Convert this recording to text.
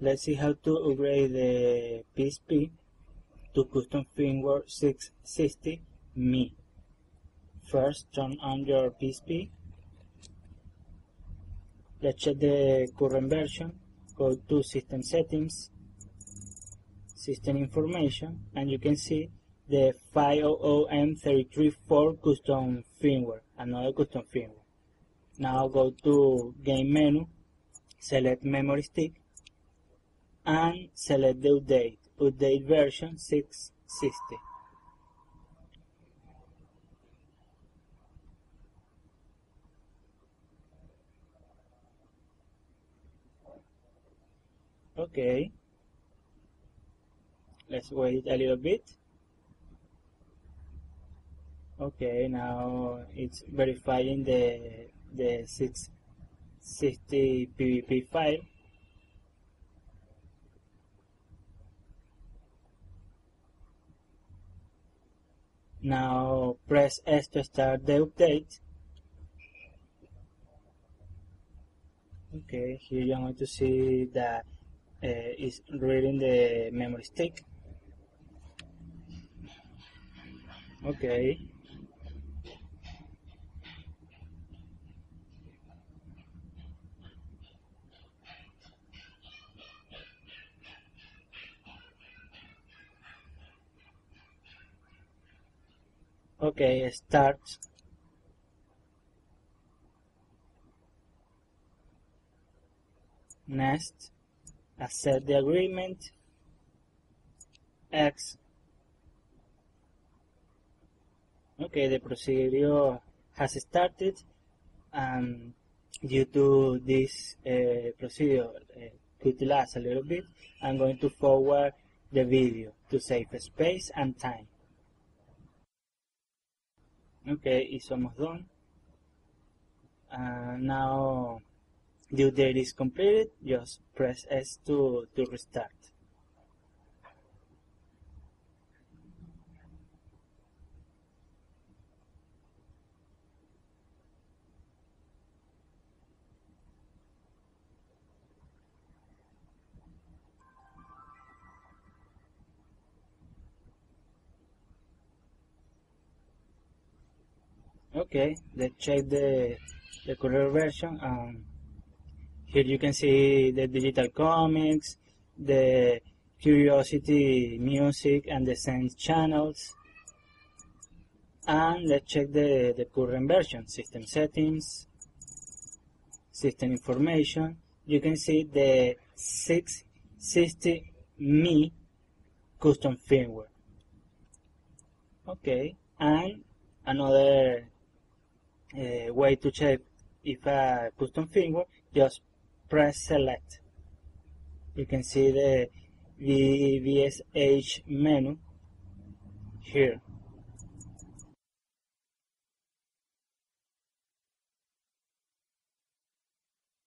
Let's see how to upgrade the PSP to custom firmware 660 ME. First, turn on your PSP. Let's check the current version. Go to System Settings, System Information, and you can see the 500M334 custom firmware, another custom firmware. Now go to Game menu, select Memory Stick, and select the update version 660. Okay, let's wait a little bit. Okay, now it's verifying the 660 PVP file. Now press S to start the update. Okay, here you're going to see that it's reading the memory stick. Okay. Okay, start. Next, accept the agreement. X. Okay, the procedure has started, and due to this procedure could last a little bit, I'm going to forward the video to save space and time. Okay, it's almost done. Now, due date is completed, just press S to restart. Okay, let's check the current version. Here you can see the digital comics, the Curiosity music, and the Sense channels. And let's check the current version. System settings, system information. You can see the 660 ME custom firmware. Okay, and another way to check if a custom firmware, just press select. You can see the VSH menu here.